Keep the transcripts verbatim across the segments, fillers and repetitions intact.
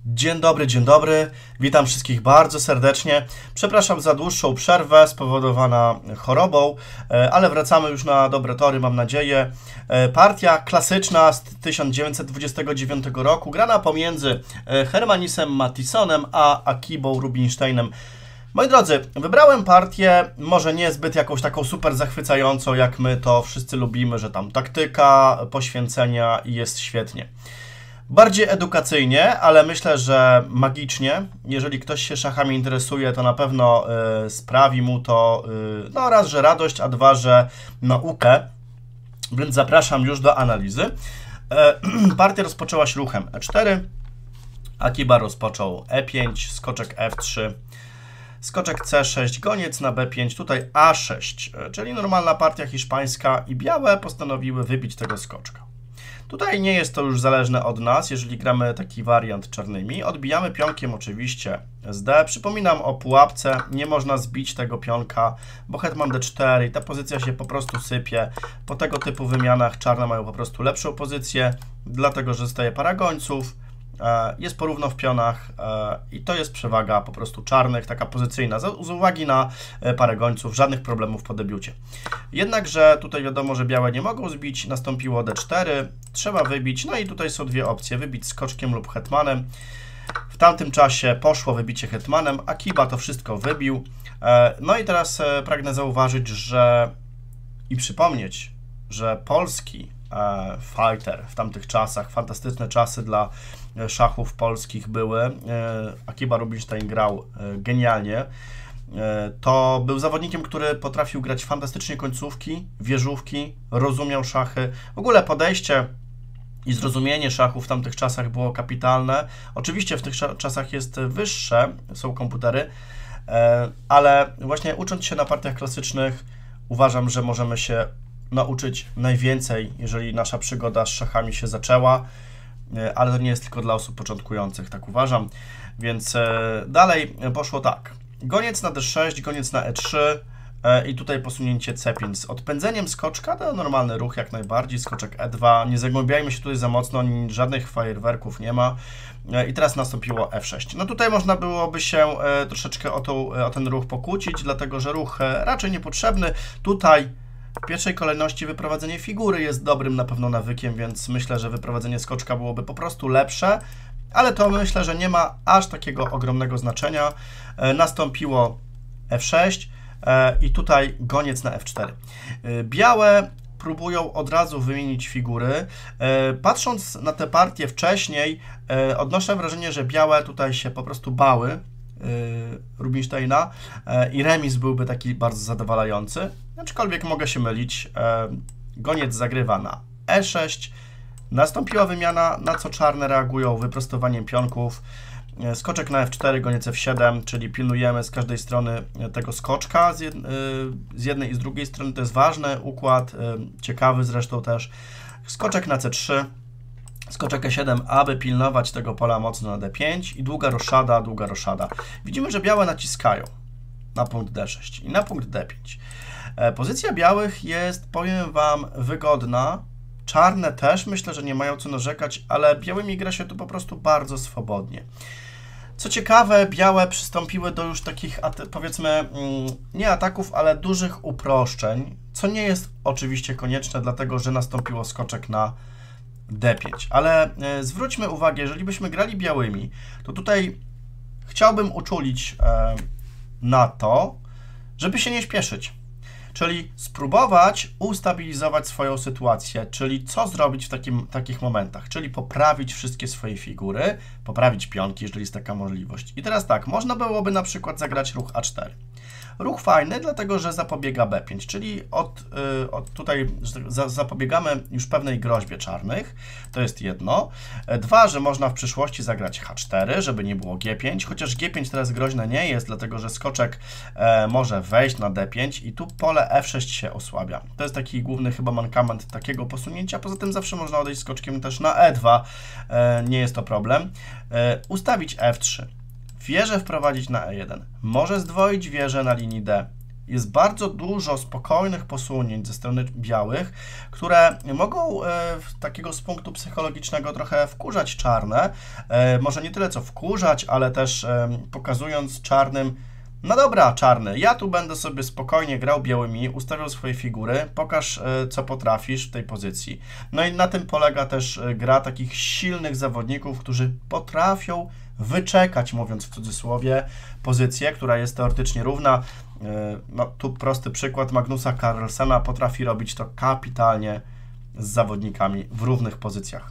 Dzień dobry, dzień dobry. Witam wszystkich bardzo serdecznie. Przepraszam za dłuższą przerwę spowodowana chorobą, ale wracamy już na dobre tory, mam nadzieję. Partia klasyczna z tysiąc dziewięćset dwudziestego dziewiątego roku, grana pomiędzy Hermanisem Mattissonem a Akibą Rubinsteinem. Moi drodzy, wybrałem partię może nie zbyt jakąś taką super zachwycającą, jak my to wszyscy lubimy, że tam taktyka, poświęcenia i jest świetnie. Bardziej edukacyjnie, ale myślę, że magicznie. Jeżeli ktoś się szachami interesuje, to na pewno y, sprawi mu to y, no raz, że radość, a dwa, że naukę. Więc zapraszam już do analizy. E, partia rozpoczęła się ruchem e cztery. Akiba rozpoczął e pięć, skoczek f trzy, skoczek c sześć, goniec na b pięć, tutaj a sześć, czyli normalna partia hiszpańska i białe postanowiły wybić tego skoczka. Tutaj nie jest to już zależne od nas, jeżeli gramy taki wariant czarnymi. Odbijamy pionkiem oczywiście z d. Przypominam o pułapce, nie można zbić tego pionka, bo hetman d cztery i ta pozycja się po prostu sypie. Po tego typu wymianach czarne mają po prostu lepszą pozycję, dlatego że zostaje para gońców, jest porówno w pionach i to jest przewaga po prostu czarnych, taka pozycyjna, z uwagi na parę gońców, żadnych problemów po debiucie. Jednakże tutaj wiadomo, że białe nie mogą zbić, nastąpiło d cztery, trzeba wybić, no i tutaj są dwie opcje, wybić skoczkiem lub hetmanem. W tamtym czasie poszło wybicie hetmanem, Akiba to wszystko wybił. No i teraz pragnę zauważyć, że i przypomnieć, że polski fighter w tamtych czasach, fantastyczne czasy dla szachów polskich były. Akiba Rubinstein grał genialnie. To był zawodnikiem, który potrafił grać fantastycznie końcówki, wieżówki, rozumiał szachy. W ogóle podejście i zrozumienie szachów w tamtych czasach było kapitalne. Oczywiście w tych czasach jest wyższe, są komputery, ale właśnie ucząc się na partiach klasycznych, uważam, że możemy się nauczyć najwięcej, jeżeli nasza przygoda z szachami się zaczęła, ale to nie jest tylko dla osób początkujących, tak uważam. Więc dalej poszło tak. Goniec na d sześć, goniec na e trzy i tutaj posunięcie c pięć z odpędzeniem skoczka, to normalny ruch jak najbardziej, skoczek e dwa, nie zagłębiajmy się tutaj za mocno, żadnych fajerwerków nie ma. I teraz nastąpiło f sześć. No tutaj można byłoby się troszeczkę o, tą, o ten ruch pokłócić, dlatego że ruch raczej niepotrzebny. Tutaj w pierwszej kolejności wyprowadzenie figury jest dobrym na pewno nawykiem, więc myślę, że wyprowadzenie skoczka byłoby po prostu lepsze, ale to myślę, że nie ma aż takiego ogromnego znaczenia. E, nastąpiło f sześć e, i tutaj goniec na f cztery. E, białe próbują od razu wymienić figury. E, patrząc na te partie wcześniej, e, odnoszę wrażenie, że białe tutaj się po prostu bały Rubinsteina i remis byłby taki bardzo zadowalający, aczkolwiek mogę się mylić. Goniec zagrywa na e sześć, nastąpiła wymiana, na co czarne reagują wyprostowaniem pionków, skoczek na f cztery, goniec f siedem, czyli pilnujemy z każdej strony tego skoczka, z, jed z jednej i z drugiej strony, to jest ważny układ, ciekawy zresztą też, skoczek na c trzy, skoczek e siedem, aby pilnować tego pola mocno na d pięć i długa roszada, długa roszada. Widzimy, że białe naciskają na punkt d sześć i na punkt d pięć. E, pozycja białych jest, powiem Wam, wygodna. Czarne też myślę, że nie mają co narzekać, ale białymi gra się tu po prostu bardzo swobodnie. Co ciekawe, białe przystąpiły do już takich, powiedzmy, nie ataków, ale dużych uproszczeń, co nie jest oczywiście konieczne, dlatego że nastąpiło skoczek na d pięć, ale e, zwróćmy uwagę, jeżeli byśmy grali białymi, to tutaj chciałbym uczulić e, na to, żeby się nie śpieszyć, czyli spróbować ustabilizować swoją sytuację, czyli co zrobić w takim, takich momentach, czyli poprawić wszystkie swoje figury, poprawić pionki, jeżeli jest taka możliwość. I teraz tak, można byłoby na przykład zagrać ruch a cztery. Ruch fajny, dlatego że zapobiega b pięć, czyli od, y, od tutaj za, zapobiegamy już pewnej groźbie czarnych, to jest jedno. Dwa, że można w przyszłości zagrać h cztery, żeby nie było g pięć, chociaż g pięć teraz groźne nie jest, dlatego że skoczek e, może wejść na d pięć i tu pole f sześć się osłabia. To jest taki główny chyba mankament takiego posunięcia, poza tym zawsze można odejść skoczkiem też na e dwa, e, nie jest to problem. E, ustawić f trzy. Wieżę wprowadzić na e jeden. Może zdwoić wieżę na linii d. jest bardzo dużo spokojnych posunięć ze strony białych, które mogą e, takiego z punktu psychologicznego trochę wkurzać czarne. E, może nie tyle co wkurzać, ale też e, pokazując czarnym: no dobra, czarny, ja tu będę sobie spokojnie grał białymi, ustawiał swoje figury, pokaż, e, co potrafisz w tej pozycji. No i na tym polega też e, gra takich silnych zawodników, którzy potrafią wyczekać, mówiąc w cudzysłowie, pozycję, która jest teoretycznie równa. No, tu prosty przykład Magnusa Carlsena, potrafi robić to kapitalnie z zawodnikami w równych pozycjach.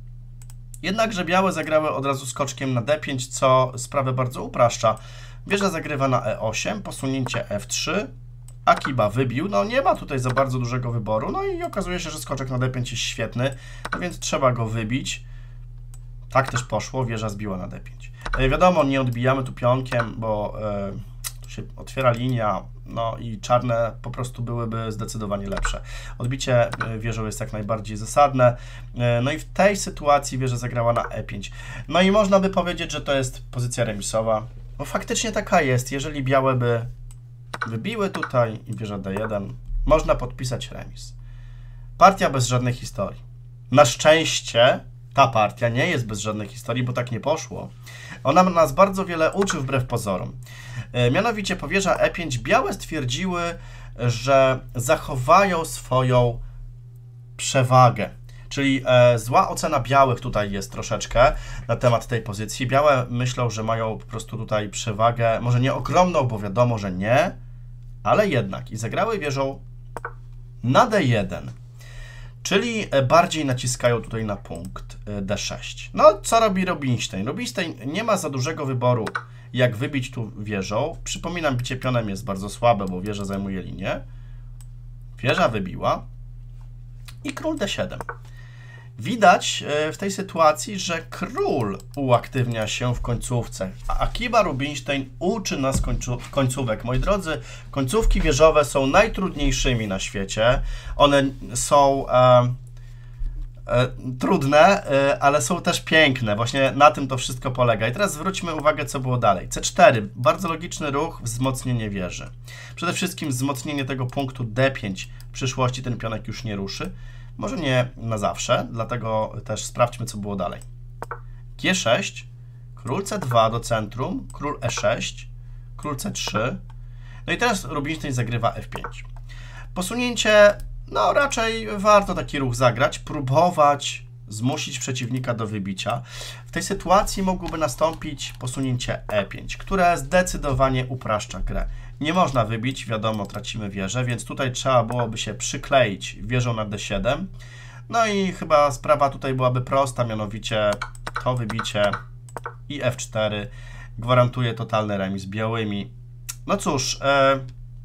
Jednakże białe zagrały od razu skoczkiem na D pięć, co sprawę bardzo upraszcza. Wieża zagrywa na E osiem, posunięcie F trzy, Akiba wybił, no nie ma tutaj za bardzo dużego wyboru, no i okazuje się, że skoczek na D pięć jest świetny, więc trzeba go wybić. Tak też poszło, wieża zbiła na D pięć. E, wiadomo, nie odbijamy tu pionkiem, bo e, tu się otwiera linia, no i czarne po prostu byłyby zdecydowanie lepsze. Odbicie wieżą jest jak najbardziej zasadne. E, no i w tej sytuacji wieża zagrała na E pięć. No i można by powiedzieć, że to jest pozycja remisowa. Bo faktycznie taka jest, jeżeli białe by wybiły tutaj i wieża D jeden, można podpisać remis. Partia bez żadnej historii. Na szczęście ta partia nie jest bez żadnej historii, bo tak nie poszło. Ona nas bardzo wiele uczy wbrew pozorom. E, mianowicie po wieża E pięć białe stwierdziły, że zachowają swoją przewagę. Czyli e, zła ocena białych tutaj jest troszeczkę na temat tej pozycji. Białe myślą, że mają po prostu tutaj przewagę, może nie ogromną, bo wiadomo, że nie, ale jednak. I zagrały wieżą na D jeden. Czyli bardziej naciskają tutaj na punkt D sześć. No, co robi Rubinstein? Rubinstein nie ma za dużego wyboru, jak wybić tu wieżą. Przypominam, bicie pionem jest bardzo słabe, bo wieża zajmuje linię. Wieża wybiła i król D siedem. Widać w tej sytuacji, że król uaktywnia się w końcówce, a Akiba Rubinstein uczy nas końcu końcówek. Moi drodzy, końcówki wieżowe są najtrudniejszymi na świecie. One są e, e, trudne, e, ale są też piękne. Właśnie na tym to wszystko polega. I teraz zwróćmy uwagę, co było dalej. C cztery. Bardzo logiczny ruch, wzmocnienie wieży. Przede wszystkim wzmocnienie tego punktu D pięć. W przyszłości ten pionek już nie ruszy. Może nie na zawsze, dlatego też sprawdźmy, co było dalej. G sześć, król C dwa do centrum, król E sześć, król C trzy. No i teraz Rubinstein zagrywa F pięć. Posunięcie, no raczej warto taki ruch zagrać, próbować zmusić przeciwnika do wybicia. W tej sytuacji mogłoby nastąpić posunięcie E pięć, które zdecydowanie upraszcza grę. Nie można wybić, wiadomo, tracimy wieżę, więc tutaj trzeba byłoby się przykleić wieżą na D siedem. No i chyba sprawa tutaj byłaby prosta, mianowicie to wybicie i F cztery gwarantuje totalny remis białymi. No cóż, e,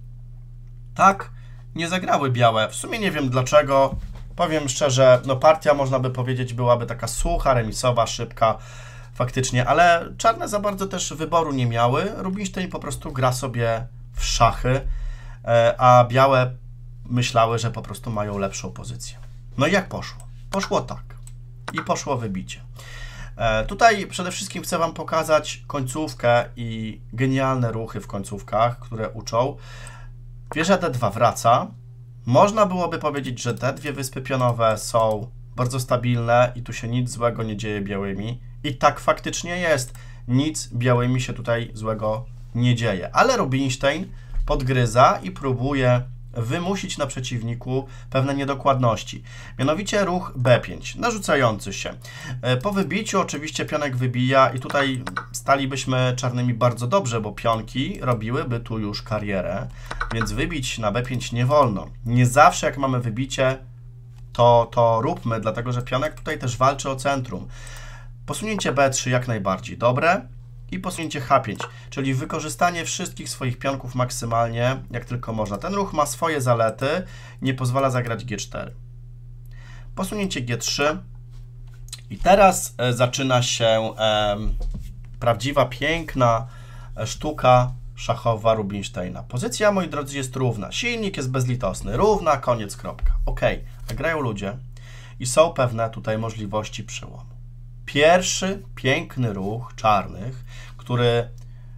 tak nie zagrały białe. W sumie nie wiem dlaczego. Powiem szczerze, no partia, można by powiedzieć, byłaby taka sucha, remisowa, szybka faktycznie, ale czarne za bardzo też wyboru nie miały. Rubinstein po prostu gra sobie w szachy, a białe myślały, że po prostu mają lepszą pozycję. No i jak poszło? Poszło tak. I poszło wybicie. Tutaj przede wszystkim chcę Wam pokazać końcówkę i genialne ruchy w końcówkach, które uczą. Wieża D dwa wraca. Można byłoby powiedzieć, że te dwie wyspy pionowe są bardzo stabilne i tu się nic złego nie dzieje białymi. I tak faktycznie jest. Nic białymi się tutaj złego nie dzieje. Ale Rubinstein podgryza i próbuje wymusić na przeciwniku pewne niedokładności. Mianowicie ruch B pięć, narzucający się. Po wybiciu oczywiście pionek wybija i tutaj stalibyśmy czarnymi bardzo dobrze, bo pionki robiłyby tu już karierę, więc wybić na B pięć nie wolno. Nie zawsze jak mamy wybicie, to, to róbmy, dlatego że pionek tutaj też walczy o centrum. Posunięcie B trzy jak najbardziej dobre i posunięcie H pięć, czyli wykorzystanie wszystkich swoich pionków maksymalnie, jak tylko można. Ten ruch ma swoje zalety, nie pozwala zagrać G cztery. Posunięcie G trzy i teraz e, zaczyna się e, prawdziwa, piękna sztuka szachowa Rubinsteina. Pozycja, moi drodzy, jest równa. Silnik jest bezlitosny. Równa, koniec, kropka. Ok, a grają ludzie i są pewne tutaj możliwości przełomu. Pierwszy piękny ruch czarnych, który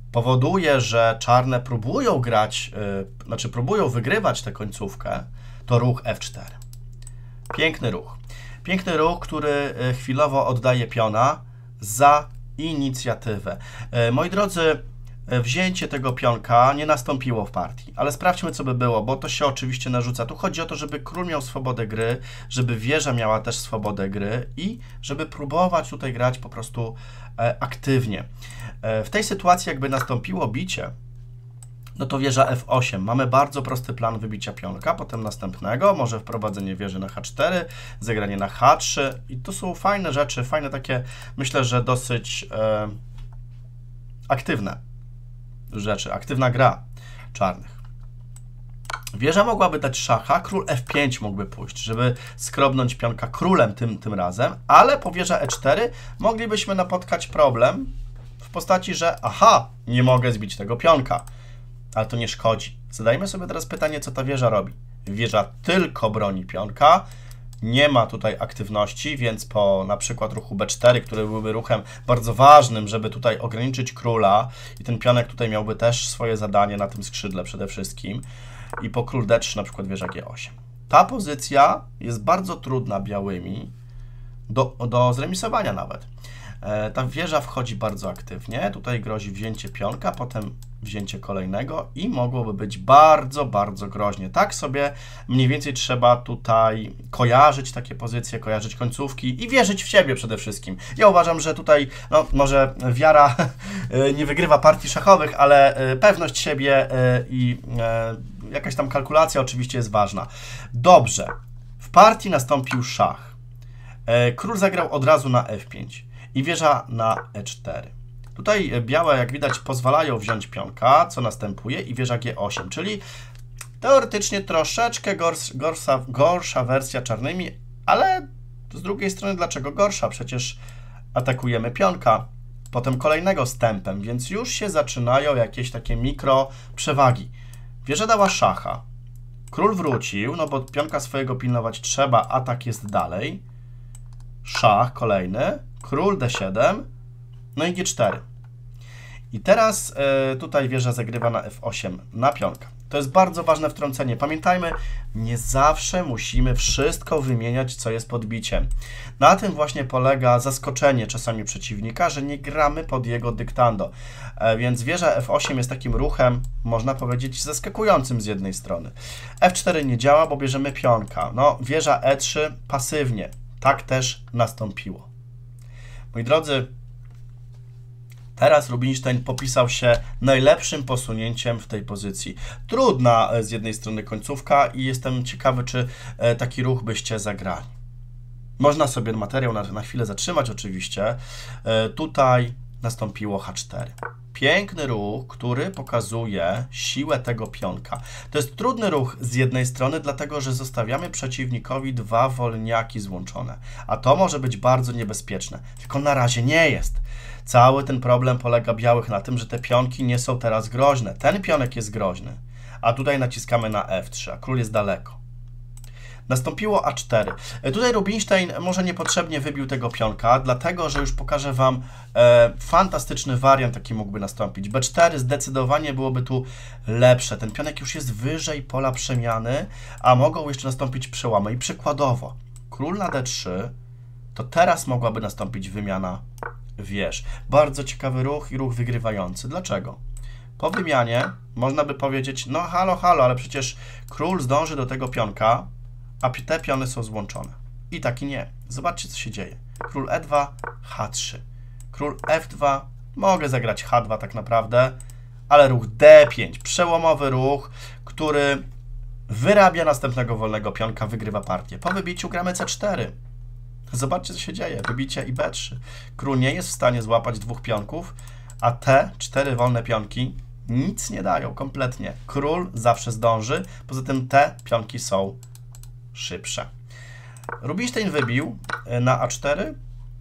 powoduje, że czarne próbują grać, yy, znaczy próbują wygrywać tę końcówkę, to ruch F cztery. Piękny ruch. Piękny ruch, który chwilowo oddaje piona za inicjatywę. Yy, moi drodzy, wzięcie tego pionka nie nastąpiło w partii, ale sprawdźmy, co by było, bo to się oczywiście narzuca. Tu chodzi o to, żeby król miał swobodę gry, żeby wieża miała też swobodę gry i żeby próbować tutaj grać po prostu e, aktywnie. E, w tej sytuacji jakby nastąpiło bicie, no to wieża F osiem. Mamy bardzo prosty plan wybicia pionka, potem następnego, może wprowadzenie wieży na H cztery, zagranie na H trzy i to są fajne rzeczy, fajne takie, myślę, że dosyć e, aktywne rzeczy, aktywna gra czarnych. Wieża mogłaby dać szacha, król F pięć mógłby pójść, żeby skrobnąć pionka królem tym, tym razem, ale po wieża E cztery moglibyśmy napotkać problem w postaci, że aha, nie mogę zbić tego pionka, ale to nie szkodzi. Zadajmy sobie teraz pytanie, co ta wieża robi. Wieża tylko broni pionka, nie ma tutaj aktywności, więc po na przykład ruchu B cztery, który byłby ruchem bardzo ważnym, żeby tutaj ograniczyć króla i ten pionek tutaj miałby też swoje zadanie na tym skrzydle przede wszystkim i po król D trzy na przykład wieża G osiem. Ta pozycja jest bardzo trudna białymi do, do zremisowania nawet. E, ta wieża wchodzi bardzo aktywnie, tutaj grozi wzięcie pionka, potem wzięcie kolejnego i mogłoby być bardzo, bardzo groźnie. Tak sobie mniej więcej trzeba tutaj kojarzyć takie pozycje, kojarzyć końcówki i wierzyć w siebie przede wszystkim. Ja uważam, że tutaj, no może wiara nie wygrywa partii szachowych, ale pewność siebie i jakaś tam kalkulacja oczywiście jest ważna. Dobrze, w partii nastąpił szach. Król zagrał od razu na F pięć i wieża na E cztery. Tutaj białe, jak widać, pozwalają wziąć pionka, co następuje, i wieża G osiem, czyli teoretycznie troszeczkę gorsza, gorsza, gorsza wersja czarnymi, ale z drugiej strony dlaczego gorsza? Przecież atakujemy pionka, potem kolejnego z tempem, więc już się zaczynają jakieś takie mikro przewagi. Wieża dała szacha, król wrócił, no bo pionka swojego pilnować trzeba, atak jest dalej, szach kolejny, król D siedem, no i G cztery. I teraz y, tutaj wieża zagrywa na F osiem, na pionka. To jest bardzo ważne wtrącenie. Pamiętajmy, nie zawsze musimy wszystko wymieniać, co jest podbiciem. Na tym właśnie polega zaskoczenie czasami przeciwnika, że nie gramy pod jego dyktando. E, więc wieża F osiem jest takim ruchem, można powiedzieć, zaskakującym z jednej strony. F cztery nie działa, bo bierzemy pionka. No, wieża E trzy pasywnie. Tak też nastąpiło. Moi drodzy, teraz Rubinstein popisał się najlepszym posunięciem w tej pozycji. Trudna z jednej strony końcówka i jestem ciekawy, czy taki ruch byście zagrali. Można sobie materiał na, na chwilę zatrzymać oczywiście. Tutaj nastąpiło H cztery. Piękny ruch, który pokazuje siłę tego pionka. To jest trudny ruch z jednej strony, dlatego że zostawiamy przeciwnikowi dwa wolniaki złączone. A to może być bardzo niebezpieczne. Tylko na razie nie jest. Cały ten problem polega białych na tym, że te pionki nie są teraz groźne. Ten pionek jest groźny, a tutaj naciskamy na F trzy, a król jest daleko. Nastąpiło A cztery. Tutaj Rubinstein może niepotrzebnie wybił tego pionka, dlatego że już pokażę Wam e, fantastyczny wariant, jaki mógłby nastąpić. B cztery zdecydowanie byłoby tu lepsze. Ten pionek już jest wyżej pola przemiany, a mogą jeszcze nastąpić przełamy. I przykładowo, król na D trzy, to teraz mogłaby nastąpić wymiana wież. Bardzo ciekawy ruch i ruch wygrywający. Dlaczego? Po wymianie można by powiedzieć, no halo, halo, ale przecież król zdąży do tego pionka, a te piony są złączone. I tak i nie. Zobaczcie, co się dzieje. Król E dwa, H trzy. Król F dwa, mogę zagrać H dwa tak naprawdę, ale ruch D pięć, przełomowy ruch, który wyrabia następnego wolnego pionka, wygrywa partię. Po wybiciu gramy C cztery. Zobaczcie, co się dzieje. Wybicie i B trzy. Król nie jest w stanie złapać dwóch pionków, a te cztery wolne pionki nic nie dają kompletnie. Król zawsze zdąży, poza tym te pionki są szybsze. Rubinstein wybił na A cztery,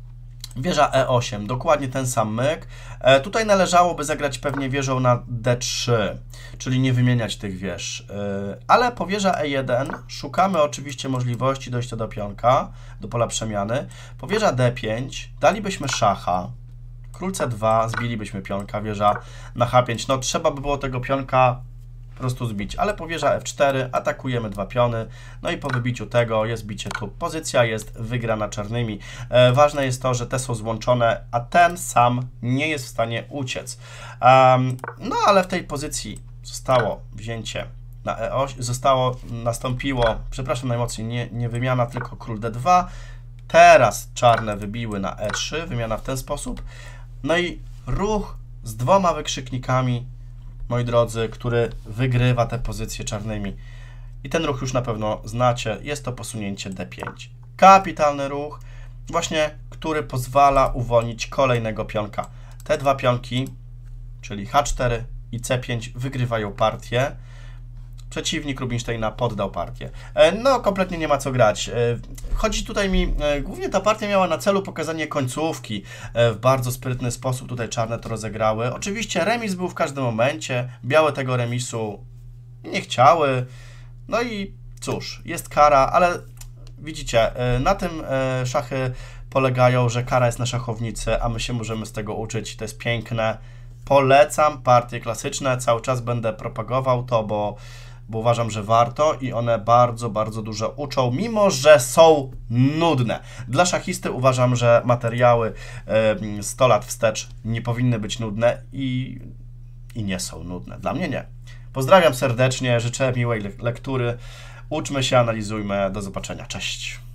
wieża E osiem, dokładnie ten sam myk. E, tutaj należałoby zagrać pewnie wieżą na D trzy, czyli nie wymieniać tych wież. E, ale po wieża E jeden szukamy oczywiście możliwości dojścia do pionka, do pola przemiany. Po wieża D pięć dalibyśmy szacha, Król C dwa, zbilibyśmy pionka, wieża na H pięć. No trzeba by było tego pionka po prostu zbić, ale po wieża F cztery atakujemy dwa piony, no i po wybiciu tego jest bicie tu. Pozycja jest wygrana czarnymi. E, ważne jest to, że te są złączone, a ten sam nie jest w stanie uciec. Um, no ale w tej pozycji zostało wzięcie na E osiem, zostało, nastąpiło, przepraszam najmocniej, nie, nie wymiana, tylko król D dwa. Teraz czarne wybiły na E trzy, wymiana w ten sposób. No i ruch z dwoma wykrzyknikami, moi drodzy, który wygrywa te pozycje czarnymi. I ten ruch już na pewno znacie, jest to posunięcie D pięć. Kapitalny ruch, właśnie, który pozwala uwolnić kolejnego pionka. Te dwa pionki, czyli H cztery i C pięć, wygrywają partię. Przeciwnik Rubinsteina poddał partię. No, kompletnie nie ma co grać. Chodzi tutaj mi, głównie ta partia miała na celu pokazanie końcówki. W bardzo sprytny sposób tutaj czarne to rozegrały. Oczywiście remis był w każdym momencie. Białe tego remisu nie chciały. No i cóż, jest kara, ale widzicie, na tym szachy polegają, że kara jest na szachownicy, a my się możemy z tego uczyć. To jest piękne. Polecam partie klasyczne. Cały czas będę propagował to, bo bo uważam, że warto i one bardzo, bardzo dużo uczą, mimo że są nudne. Dla szachisty uważam, że materiały sto lat wstecz nie powinny być nudne i, i nie są nudne. Dla mnie nie. Pozdrawiam serdecznie, życzę miłej lektury. Uczmy się, analizujmy. Do zobaczenia. Cześć.